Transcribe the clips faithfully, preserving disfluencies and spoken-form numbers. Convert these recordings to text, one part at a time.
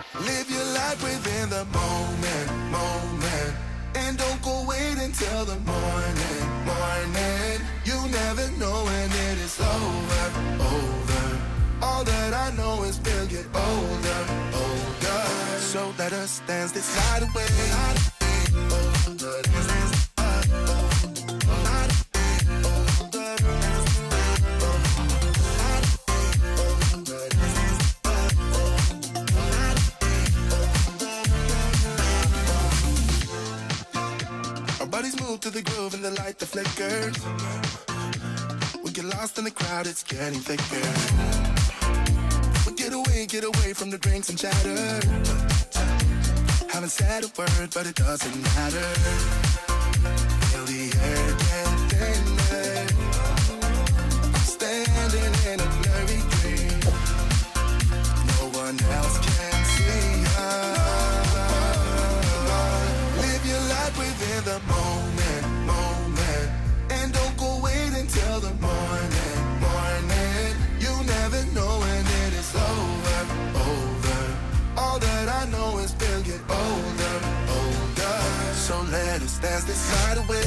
Live your life within the moment, moment. And don't go wait until the morning, morning. You never know when it is over, over. All that I know is we'll get older, older. So let us dance this night away. Bodies move to the groove and the light that flickers. We get lost in the crowd, it's getting thicker. We get away, get away from the drinks and chatter. Haven't said a word, but it doesn't matter. Feel the air get thinner. I'm standing in a blurry dream. No one else can see us. Live your life within the moment, moment. And don't go wait until the morning, morning. You never know when it is over, over. All that I know is we'll get older, older. So let us dance this night away.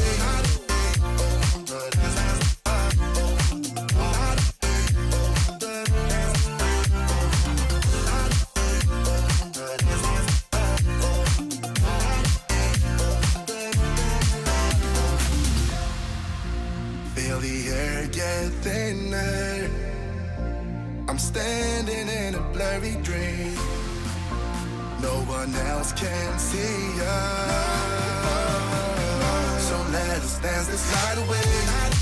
Feel the air get thinner. I'm standing in a blurry dream. No one else can see us. So let us dance this night away.